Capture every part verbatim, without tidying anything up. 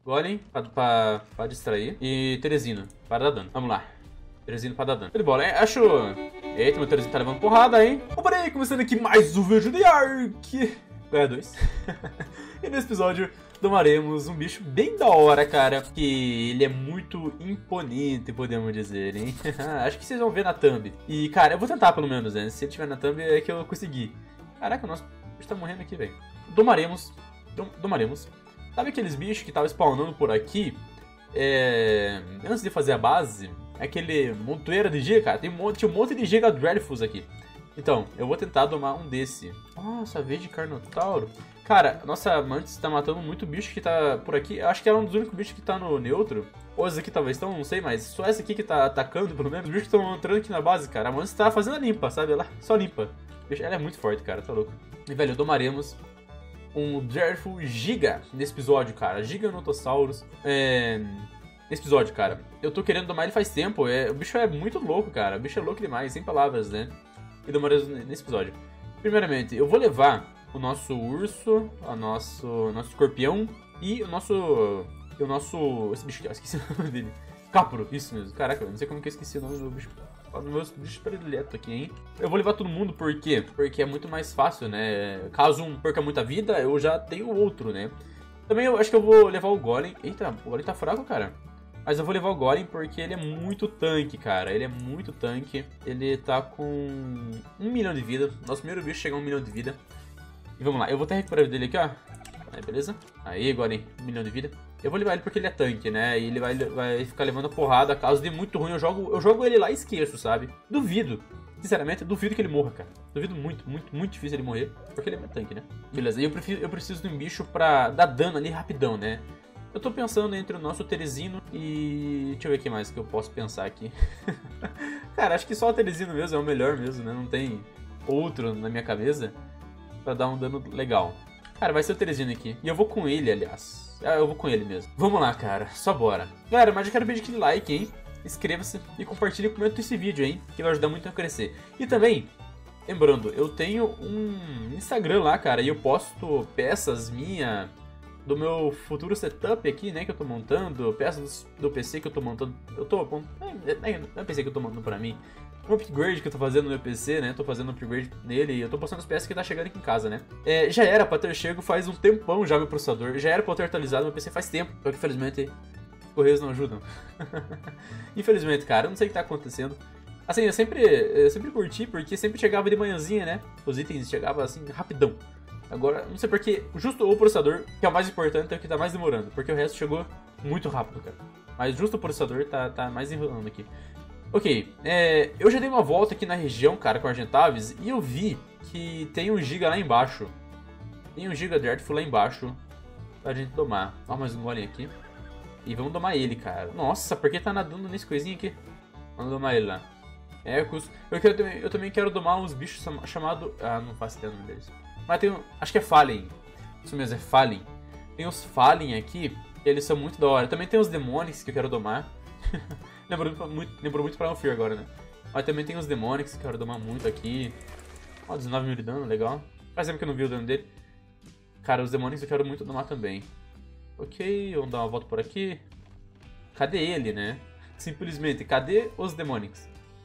Golem pra, pra, pra distrair. E Teresino para dar dano. Vamos lá. Teresino pra dar dano. De bola, hein? Acho... Eita, meu Teresino tá levando porrada, hein? Opa, aí, começando aqui mais um vídeo de Ark. Ganha dois. E nesse episódio domaremos um bicho bem da hora, cara. Que ele é muito imponente, podemos dizer, hein? Acho que vocês vão ver na thumb. E, cara, eu vou tentar pelo menos, né? Se ele tiver na thumb é que eu consegui. Caraca, o nosso bicho tá morrendo aqui, velho. Domaremos. Dom domaremos. Sabe aqueles bichos que estavam spawnando por aqui? É... Antes de fazer a base, aquele montoeira de giga, cara. Tem um monte, tinha um monte de giga dreadfuls aqui. Então, eu vou tentar domar um desse. Nossa, vez de Carnotauro. Cara, nossa Mantis tá matando muito bicho que tá por aqui. Eu acho que é um dos únicos bichos que tá no neutro. Ou esses aqui talvez estão, não sei, mas só essa aqui que tá atacando, pelo menos. Os bichos que estão entrando aqui na base, cara. A Mantis tá fazendo a limpa, sabe? Ela só limpa. Ela é muito forte, cara, tá louco. E, velho, domaremos um Dreadful Giga nesse episódio, cara. Giganotosaurus. É... Nesse episódio, cara. Eu tô querendo domar ele faz tempo. É... O bicho é muito louco, cara. O bicho é louco demais, sem palavras, né? E domaremos nesse episódio. Primeiramente, eu vou levar o nosso urso, o nosso, nosso escorpião e o nosso... O nosso... Esse bicho aqui, eu esqueci o nome dele. Capro, isso mesmo. Caraca, eu não sei como que eu esqueci o nome do bicho. Um dos meus bichos prediletos aqui, hein? Eu vou levar todo mundo, por quê? Porque é muito mais fácil, né? Caso um perca muita vida, eu já tenho outro, né? Também eu acho que eu vou levar o Golem. Eita, o Golem tá fraco, cara. Mas eu vou levar o Golem porque ele é muito tanque, cara. Ele é muito tanque. Ele tá com um milhão de vida. Nosso primeiro bicho chegou a um milhão de vida. E vamos lá, eu vou até recuperar dele aqui, ó. Aí, beleza? Aí, Golem, um milhão de vida. Eu vou levar ele porque ele é tanque, né? E ele vai, vai ficar levando porrada. Caso de muito ruim, eu jogo, eu jogo ele lá e esqueço, sabe? Duvido. Sinceramente, duvido que ele morra, cara. Duvido muito, muito, muito difícil ele morrer. Porque ele é tanque, né? Beleza, e eu, prefiro, eu preciso de um bicho pra dar dano ali rapidão, né? Eu tô pensando entre o nosso Teresino e... Deixa eu ver o que mais que eu posso pensar aqui. Cara, acho que só o Teresino mesmo é o melhor mesmo, né? Não tem outro na minha cabeça pra dar um dano legal. Cara, vai ser o Teresino aqui. E eu vou com ele, aliás. Ah, eu vou com ele mesmo. Vamos lá, cara. Só bora. Galera, mas eu quero pedir aquele like, hein? Inscreva-se e compartilhe e comenta esse vídeo, hein? Que vai ajudar muito a crescer. E também, lembrando, eu tenho um Instagram lá, cara. E eu posto peças minhas do meu futuro setup aqui, né? Que eu tô montando. Peças do P C que eu tô montando. Eu tô... Não é P C que eu tô montando pra mim. Um upgrade que eu tô fazendo no meu P C, né? Tô fazendo um upgrade nele e eu tô postando as peças que tá chegando aqui em casa, né? É, já era pra ter chego faz um tempão já meu processador. Já era pra eu ter atualizado meu P C faz tempo. Só que infelizmente Correios não ajudam. Infelizmente, cara, eu não sei o que tá acontecendo. Assim, eu sempre, eu sempre curti porque sempre chegava de manhãzinha, né? Os itens chegavam assim, rapidão. Agora, não sei porque, justo o processador, que é o mais importante, é o que tá mais demorando. Porque o resto chegou muito rápido, cara. Mas justo o processador tá, tá mais enrolando aqui. Ok, é, eu já dei uma volta aqui na região, cara, com Argentavis, e eu vi que tem um giga lá embaixo. Tem um giga Dreadful lá embaixo pra gente domar. Ó, mais um golem aqui. E vamos domar ele, cara. Nossa, por que tá nadando nesse coisinho aqui? Vamos domar ele lá. Ecos. Eu, quero, eu também quero domar uns bichos chamados... Ah, não faço ideia do nome deles. Mas tem um... Acho que é Fallen. Isso mesmo, é Fallen. Tem os Fallen aqui, eles são muito da hora. Também tem os Demonics que eu quero domar. Lembrou muito, lembrou muito Primal Fear agora, né? Mas também tem os Demonics que eu quero domar muito aqui. Ó, dezenove mil de dano, legal. Faz tempo que eu não vi o dano dele. Cara, os Demonics eu quero muito domar também. Ok, vamos dar uma volta por aqui. Cadê ele, né? Simplesmente, cadê os Demonics?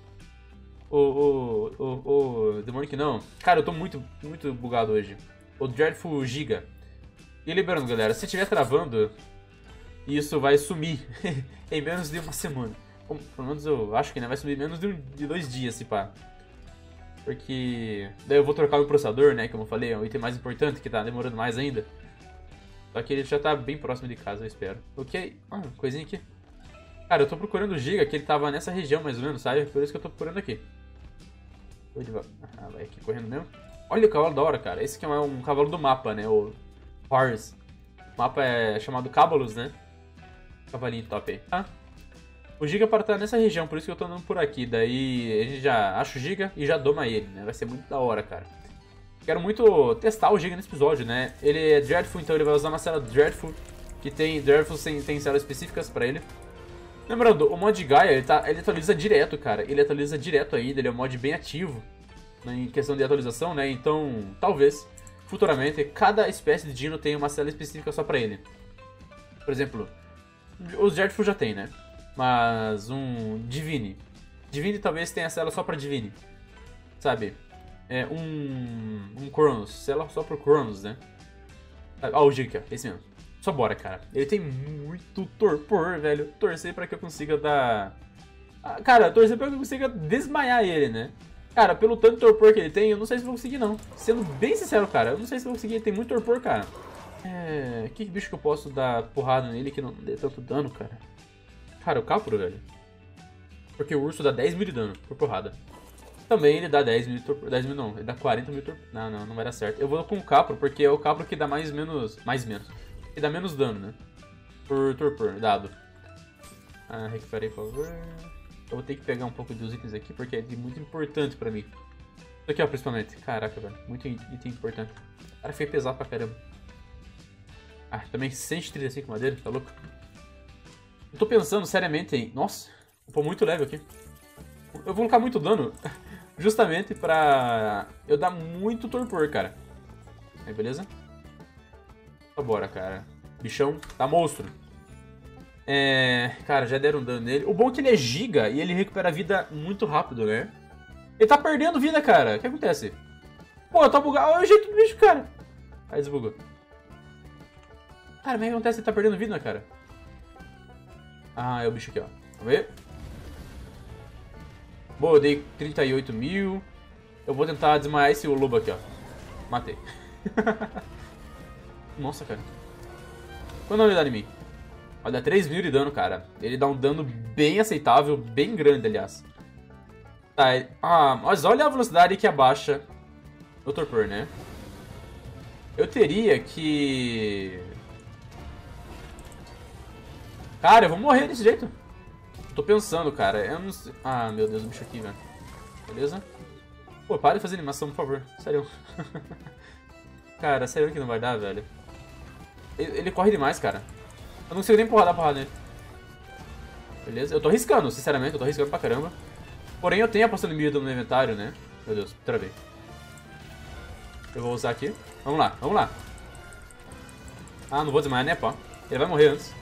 O, o, o, o Demonic não. Cara, eu tô muito, muito bugado hoje. O Dreadful Giga. E lembrando, galera, se estiver travando, isso vai sumir em menos de uma semana. Bom, pelo menos eu acho que né, vai sumir menos de, um, de dois dias, se pá. Porque daí eu vou trocar o processador, né, como eu falei, é o item mais importante, que tá demorando mais ainda. Só que ele já tá bem próximo de casa, eu espero. Ok, ah, coisinha aqui. Cara, eu tô procurando o Giga, que ele tava nessa região mais ou menos, sabe? Por isso que eu tô procurando aqui. Ah, vai aqui correndo mesmo. Olha o cavalo da hora, cara. Esse aqui é um cavalo do mapa, né, o Horse. O mapa é chamado Cabalus, né? Cavalinho top aí. Ah, o Giga para estar nessa região, por isso que eu tô andando por aqui. Daí a gente já acha o Giga e já doma ele, né? Vai ser muito da hora, cara. Quero muito testar o Giga nesse episódio, né? Ele é Dreadful, então ele vai usar uma cela Dreadful. Que tem Dreadful, tem, tem celas específicas pra ele. Lembrando, o mod Gaia, ele, tá, ele atualiza direto, cara. Ele atualiza direto ainda, ele é um mod bem ativo, né, em questão de atualização, né? Então, talvez, futuramente, cada espécie de dino tenha uma cela específica só pra ele. Por exemplo, os Dreadful já tem, né? Mas um Divine. Divine talvez tenha cela só pra Divine. Sabe? É um... Um Cronos. Cela só pro Cronos, né? Ó, o Giga, esse mesmo. Só bora, cara. Ele tem muito torpor, velho. Torcer pra que eu consiga dar... Ah, cara, torcer pra que eu consiga desmaiar ele, né? Cara, pelo tanto de torpor que ele tem, eu não sei se vou conseguir, não. Sendo bem sincero, cara, eu não sei se vou conseguir. Ele tem muito torpor, cara. É... Que bicho que eu posso dar porrada nele que não dê tanto dano, cara? Cara, o Capro, velho. Porque o urso dá dez mil de dano por porrada. Também ele dá dez mil de torpor. dez mil não, ele dá quarenta mil de torpor. Não, não, não vai dar certo. Eu vou com o Capro, porque é o Capro que dá mais menos... Mais menos. Que dá menos dano, né? Por torpor, dado. Ah, recuperei, por favor. Eu vou ter que pegar um pouco dos itens aqui, porque é muito importante pra mim. Isso aqui, ó, principalmente. Caraca, velho. Muito item importante. Cara, foi pesado pra caramba. Ah, também cento e trinta e cinco madeira, tá louco? Eu tô pensando seriamente em... Nossa, eu tô muito leve aqui. Eu vou colocar muito dano, justamente pra eu dar muito torpor, cara. Aí, beleza? Então, bora, cara. Bichão tá monstro. É... Cara, já deram dano nele. O bom é que ele é giga e ele recupera a vida muito rápido, né? Ele tá perdendo vida, cara. O que acontece? Pô, tá bugado. Olha o jeito do bicho, cara. Aí desbugou. Cara, mas o que acontece? Ele tá perdendo vida, cara. Ah, é o bicho aqui, ó. Vamos ver. Boa, eu dei trinta e oito mil. Eu vou tentar desmaiar esse lobo aqui, ó. Matei. Nossa, cara. Quanto ele dá em mim? Vai dar três mil de dano, cara. Ele dá um dano bem aceitável, bem grande, aliás. Tá, ele... Ah, mas olha a velocidade que abaixa o torpor, né? Eu teria que... Cara, eu vou morrer desse jeito. Tô pensando, cara. Eu não sei... Ah, meu Deus, o bicho aqui, velho. Beleza? Pô, para de fazer animação, por favor. Sério. Cara, sério que não vai dar, velho. Ele, ele corre demais, cara. Eu não consigo nem empurrar, dar porrada nele. Beleza? Eu tô arriscando, sinceramente. Eu tô arriscando pra caramba. Porém, eu tenho a poção de mil no inventário, né? Meu Deus, travei. Eu vou usar aqui. Vamos lá, vamos lá. Ah, não vou desmaiar, né, pô? Ele vai morrer antes.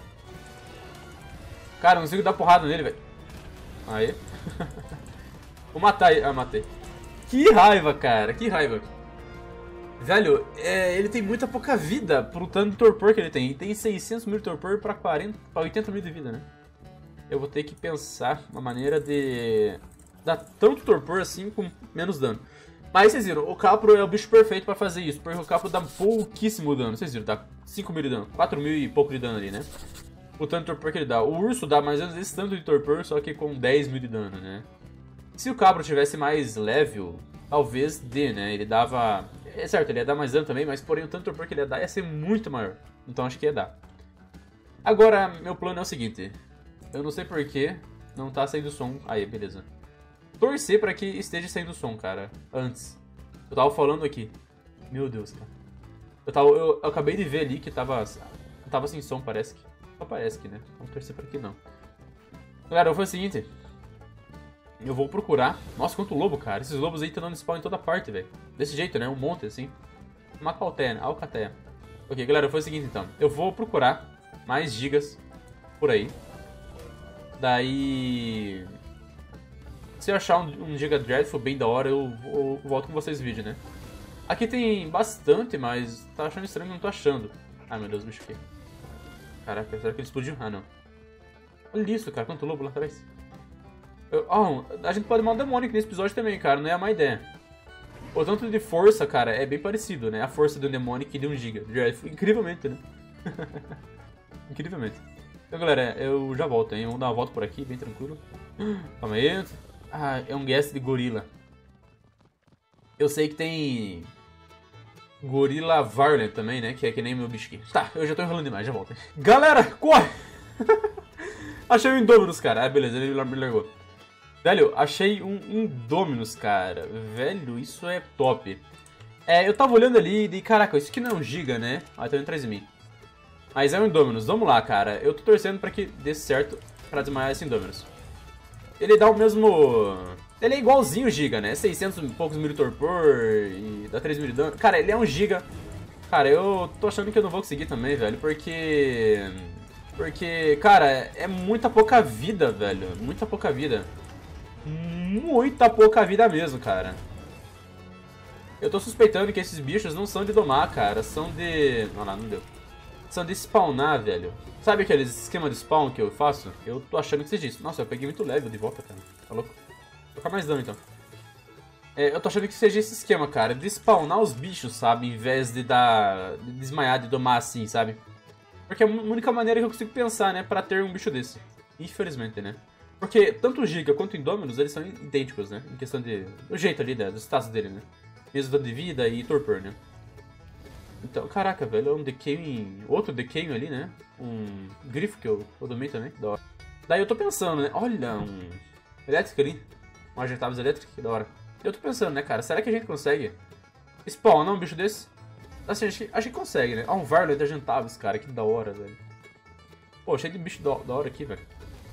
Cara, eu não consigo dar porrada nele, velho. Aí. Vou matar ele. Ah, matei. Que raiva, cara. Que raiva. Velho, é, ele tem muita pouca vida pro tanto de torpor que ele tem. Ele tem seiscentos mil de torpor pra, quarenta, pra oitenta mil de vida, né? Eu vou ter que pensar uma maneira de dar tanto torpor assim com menos dano. Mas vocês viram, o Capro é o bicho perfeito pra fazer isso. Porque o Capro dá pouquíssimo dano. Vocês viram, dá cinco mil de dano. quatro mil e pouco de dano ali, né? O tanto de torpor que ele dá. O urso dá mais ou menos esse tanto de torpor, só que com dez mil de dano, né? Se o Capro tivesse mais level, talvez dê, né? Ele dava... É certo, ele ia dar mais dano também, mas porém o tanto de torpor que ele ia dar ia ser muito maior. Então acho que ia dar. Agora, meu plano é o seguinte. Eu não sei porquê não tá saindo som. Aí, beleza. Torcer pra que esteja saindo som, cara. Antes. Eu tava falando aqui. Meu Deus, cara. Eu, tava, eu, eu acabei de ver ali que tava... Tava sem som, parece que... Só parece que, né? Vamos torcer pra que não. Galera, eu vou fazer o seguinte. Eu vou procurar... Nossa, quanto lobo, cara. Esses lobos aí estão dando spawn em toda parte, velho. Desse jeito, né? Um monte, assim. Uma calteia, né? Alcateia. Ok, galera, eu vou fazer o seguinte, então. Eu vou procurar mais gigas por aí. Daí... Se eu achar um, um giga dreadful bem da hora, eu, eu, eu volto com vocês no vídeo, né? Aqui tem bastante, mas tá achando estranho que eu não tô achando. Ai, meu Deus, bicho aqui. Caraca, será que ele explodiu? Ah, não. Olha isso, cara. Quanto lobo lá atrás. Eu, oh, a gente pode mandar um Demonic nesse episódio também, cara. Não é a má ideia. O tanto de força, cara, é bem parecido, né? A força do Demonic e de um giga. Incrivelmente, né? Incrivelmente. Então, galera, eu já volto, hein? Vamos dar uma volta por aqui, bem tranquilo. Calma aí. Ah, é um guest de gorila. Eu sei que tem... Gorila Varlet também, né? Que é que nem meu bicho aqui. Tá, eu já tô enrolando demais, já volto. Galera, corre! Achei um Indominus, cara. Ah, beleza, ele me largou. Velho, achei um Indominus, cara. Velho, isso é top. É, eu tava olhando ali e caraca, isso aqui não é um giga, né? Ah, então atrás de mim. Mas é um Indominus. Vamos lá, cara. Eu tô torcendo pra que dê certo pra desmaiar esse Indominus. Ele dá o mesmo... Ele é igualzinho o giga, né? seiscentos e poucos mil de torpor e dá três mil de dano. Cara, ele é um giga Cara, eu tô achando que eu não vou conseguir também, velho, porque... Porque, cara, é muita pouca vida, velho. Muita pouca vida. Muita pouca vida mesmo, cara. Eu tô suspeitando que esses bichos não são de domar, cara. São de... Não, não, não deu. São de spawnar, velho. Sabe aqueles esquema de spawn que eu faço? Eu tô achando que seja isso. Nossa, eu peguei muito level de volta, cara. Tá louco? Vou colocar mais dano, então. É, eu tô achando que seja esse esquema, cara. De spawnar os bichos, sabe? Em vez de dar... De desmaiar, de domar assim, sabe? Porque é a única maneira que eu consigo pensar, né? Pra ter um bicho desse. Infelizmente, né? Porque tanto o Giga quanto o Indominus, eles são idênticos, né? Em questão de... O jeito ali, né? Do status dele, né? Mesmo dano de vida e torpor, né? Então, caraca, velho, é um Decaying... Outro Decaying ali, né? Um grifo que eu, eu domei também, da hora. Daí eu tô pensando, né? Olha, um... Elétrico ali. Um Argentavis elétrico, que da hora. Eu tô pensando, né, cara? Será que a gente consegue spawnar um bicho desse? Assim, acho que, acho que consegue, né? Ah, um Varloid Argentavis, cara, que da hora, velho. Pô, cheio de bicho da, da hora aqui, velho.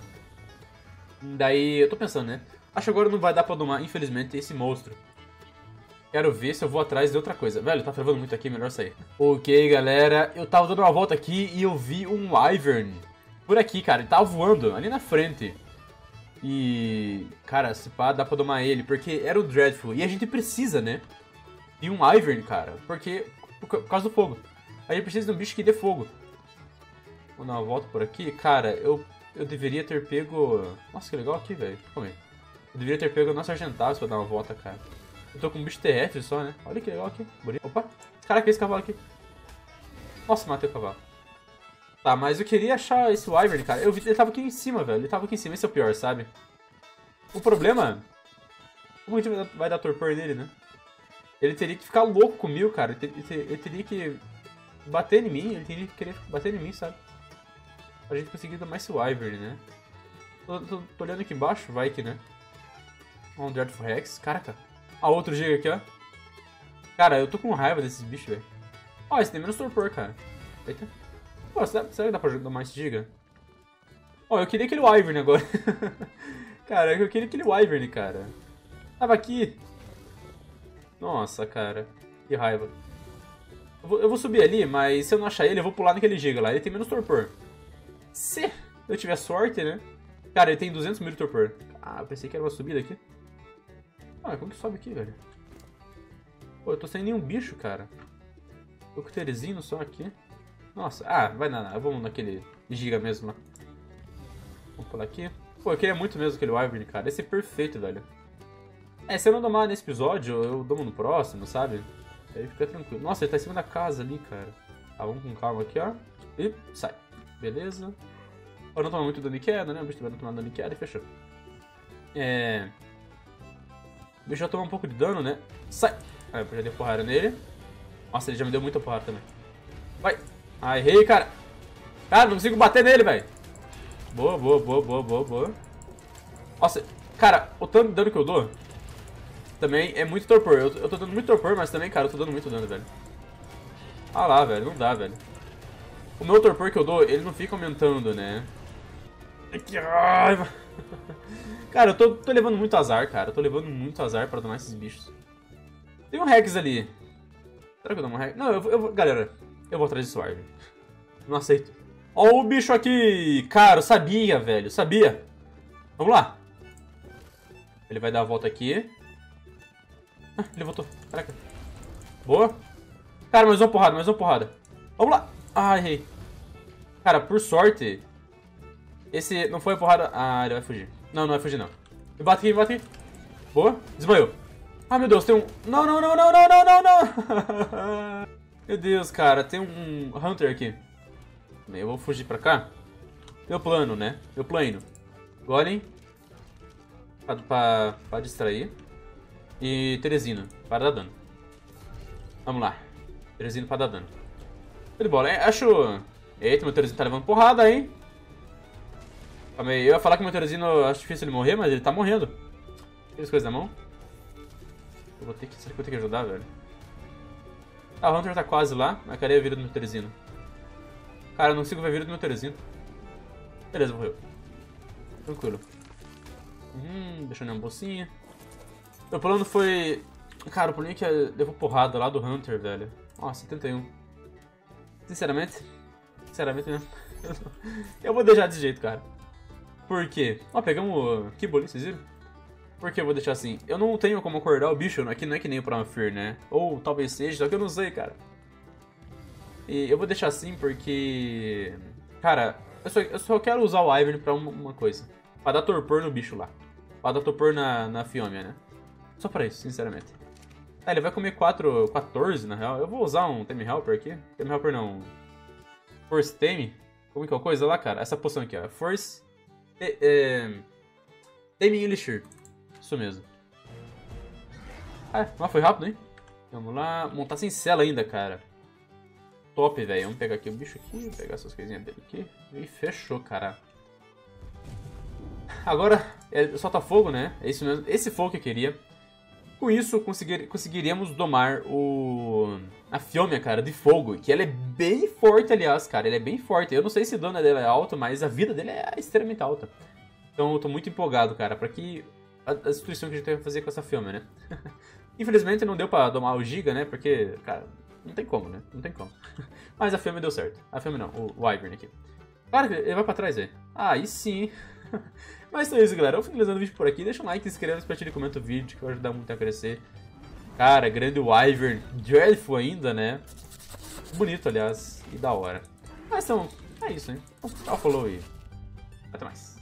Daí, eu tô pensando, né? Acho que agora não vai dar pra domar, infelizmente, esse monstro. Quero ver se eu vou atrás de outra coisa. Velho, tá travando muito aqui, melhor sair. Ok, galera, eu tava dando uma volta aqui e eu vi um Wyvern por aqui, cara. Ele tava voando ali na frente. E... Cara, se pá, dá pra domar ele, porque era o Dreadful. E a gente precisa, né? De um Wyvern, cara, porque... Por, por causa do fogo. A gente precisa de um bicho que dê fogo. Vou dar uma volta por aqui. Cara, eu, eu deveria ter pego... Nossa, que legal aqui, velho. Calma aí. Eu deveria ter pego o nosso Argentavis pra dar uma volta, cara. Eu tô com um bicho terrestre só, né? Olha que legal aqui. Bonito. Opa! Caraca, esse cavalo aqui. Nossa, matei o cavalo. Tá, mas eu queria achar esse Wyvern, cara. Eu vi, ele tava aqui em cima, velho. Ele tava aqui em cima. Esse é o pior, sabe? O problema... Como a gente vai dar, vai dar torpor nele, né? Ele teria que ficar louco comigo, cara. Ele, ter, ele, ter, ele teria que bater em mim. Ele teria que querer bater em mim, sabe? Pra gente conseguir dar mais esse Wyvern, né? Tô, tô, tô olhando aqui embaixo. Vai que, né? Um Dreadful Rex. Caraca. Ah, outro Giga aqui, ó. Cara, eu tô com raiva desses bichos, velho. Ó, esse tem menos torpor, cara. Eita. Pô, será, será que dá pra dar mais Giga? Ó, eu queria aquele Wyvern agora. Cara, eu queria aquele Wyvern, cara. Tava aqui. Nossa, cara. Que raiva. Eu vou, eu vou subir ali, mas se eu não achar ele, eu vou pular naquele Giga lá. Ele tem menos torpor. Se eu tiver sorte, né? Cara, ele tem duzentos mil de torpor. Ah, eu pensei que era uma subida aqui. Ah, como que sobe aqui, velho? Pô, eu tô sem nenhum bicho, cara. Tô com o Teresino só aqui. Nossa, ah, vai nada. Vamos naquele Giga mesmo lá. Vamos pular aqui. Pô, eu queria muito mesmo aquele Wyvern, cara. Esse é perfeito, velho. É, se eu não domar nesse episódio, eu domo no próximo, sabe? Aí fica tranquilo. Nossa, ele tá em cima da casa ali, cara. Tá, vamos com calma aqui, ó. E sai. Beleza. Pra não tomar muito dano de queda, né? O bicho vai não tomar dano de queda e fechou. É... O bicho já tomou um pouco de dano, né? Sai! Aí, eu já dei porrada nele. Nossa, ele já me deu muita porrada também. Vai! Ah, errei, cara! Cara, não consigo bater nele, velho! Boa, boa, boa, boa, boa, boa. Nossa, cara, o tanto de dano que eu dou também é muito torpor. Eu, eu tô dando muito torpor, mas também, cara, eu tô dando muito dano, velho. Ah lá, velho, não dá, velho. O meu torpor que eu dou, ele não fica aumentando, né? Que raiva! Cara, eu tô, tô levando muito azar, cara. Eu tô levando muito azar pra domar esses bichos. Tem um Rex ali. Será que eu dou um Rex? Não, eu vou... Eu vou galera, eu vou atrás desse Wyvern. Não aceito. Ó o bicho aqui! Cara, eu sabia, velho. Sabia. Vamos lá. Ele vai dar a volta aqui. Ah, ele voltou. Caraca. Boa. Cara, mais uma porrada, mais uma porrada. Vamos lá. Ah, errei. Cara, por sorte... Esse não foi a porrada... Ah, ele vai fugir. Não, não vai fugir, não. Me bate aqui, me bate aqui. Boa. Desmaiou. Ah, meu Deus, tem um... Não, não, não, não, não, não, não, não. Meu Deus, cara. Tem um Hunter aqui. Eu vou fugir pra cá. Meu plano, né? Meu plano. Golem. Pra, pra, pra distrair. E Teresino. Para dar dano. Vamos lá. Teresino para dar dano. De bola. É, acho... Eita, meu Teresino tá levando porrada, hein? Calma aí. Eu ia falar que meu Teresino acho difícil ele morrer, mas ele tá morrendo. Tem as coisas na mão. Eu vou ter que... Será que eu vou ter que ajudar, velho? Ah, o Hunter tá quase lá. Mas cadê a vida do meu Teresino? Cara, eu não consigo ver a vida do meu Teresino. Beleza, morreu. Tranquilo. Hum, deixando uma bolsinha. Meu plano foi... Cara, o plano é que levou porrada lá do Hunter, velho. Ó, setenta e um. Sinceramente, sinceramente mesmo. Eu vou deixar desse jeito, cara. Por quê? Ó, pegamos... Que bolinho, vocês viram? Por que eu vou deixar assim? Eu não tenho como acordar o bicho, aqui não é que nem o Prounfear, né? Ou talvez seja, só que eu não sei, cara. E eu vou deixar assim porque... Cara, eu só, eu só quero usar o Wyvern pra uma, uma coisa. Pra dar torpor no bicho lá. Pra dar torpor na, na Phiomia, né? Só pra isso, sinceramente. Ah, ele vai comer quatro, quatorze, na real. Eu vou usar um Tame Helper aqui. Tame Helper não. Force Tame. Como que é a coisa lá, cara? Essa poção aqui, ó. Force... É, é... Tame Elixir. Isso mesmo. Ah, mas foi rápido, hein? Vamos lá. Montar sem cela ainda, cara. Top, velho. Vamos pegar aqui o bicho aqui. Pegar essas coisinhas dele aqui. E fechou, cara. Agora, é, solta fogo, né? É isso mesmo. Esse fogo que eu queria. Com isso, conseguir, conseguiríamos domar o... a Phiomia, cara, de fogo. Que ela é bem forte, aliás, cara. Ela é bem forte. Eu não sei se o dano dela é alto, mas a vida dele é extremamente alta. Então eu tô muito empolgado, cara, pra que... A, a destruição que a gente vai fazer com essa Phiomia, né? Infelizmente não deu pra domar o Giga, né? Porque, cara, não tem como, né? Não tem como. Mas a Phiomia deu certo. A Phiomia não, o Wyvern aqui. Claro que ele vai pra trás, velho. Ah, aí sim. Mas é isso, galera. Eu vou finalizando o vídeo por aqui. Deixa um like, se inscreve, compartilha e comenta o vídeo, que vai ajudar muito a crescer. Cara, grande Wyvern. Dreadful ainda, né? Bonito, aliás. E da hora. Mas então, é isso, hein? Então, tchau, falou e até mais.